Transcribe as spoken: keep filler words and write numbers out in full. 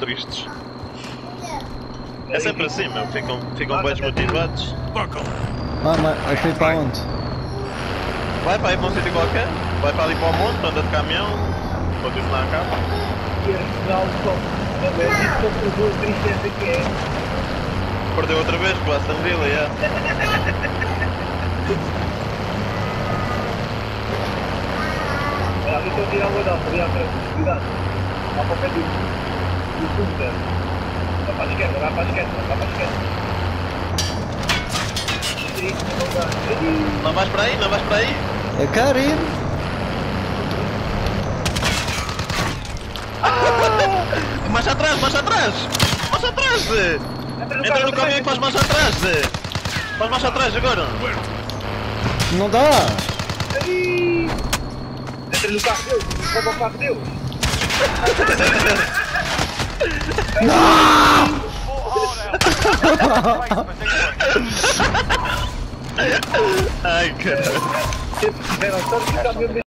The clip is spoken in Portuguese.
tristes. É sempre assim, meu. Ficam, ficam bem desmotivados. Ah, mas acho que ir para onde? Vai para aí para um sítio qualquer. Vai para ali para o monte, anda de caminhão. Enquanto isso não acaba. E Arsenal só. Não é isso que produz a tristeza que é. Perdeu outra vez com o Aston Villa, já. Olha, ali estou a tirar o olhão, ali à frente. Cuidado. Lá para o pé do... do fundo. Vai para a esquerda, vai para a esquerda, vai para a esquerda. Sim, não dá. Não vais para aí, não vais para aí. Eu quero ir. Ah! Marcha atrás, marcha atrás! Marcha atrás, Zé! Entra no caminhão e faz marcha atrás, Zé! Faz marcha atrás agora! Não dá! Aí! Entra no carro deles, rouba o carro deles! Não! Ai, caralho! Se tiveram sorte, o caminhão